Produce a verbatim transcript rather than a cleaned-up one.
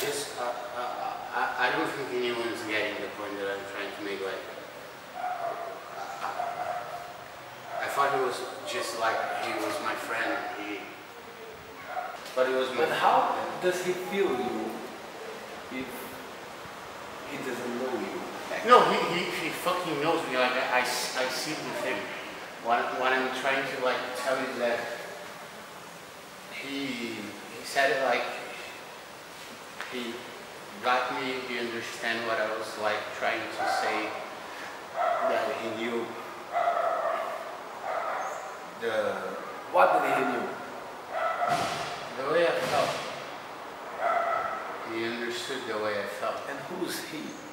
just, uh, uh, I, I don't think anyone's getting the point that I'm trying to make. Like, uh, I thought he was just like, he was my friend. He, but it was my But how does he feel you if he doesn't know you? No, he, he, he fucking knows me. Like, I, I, I see with him. What, what I'm trying to like tell you is that he, he said it like, he got me, he understand what I was like trying to say, that he knew the... What did he knew? The way I felt. He understood the way I felt. And who's he?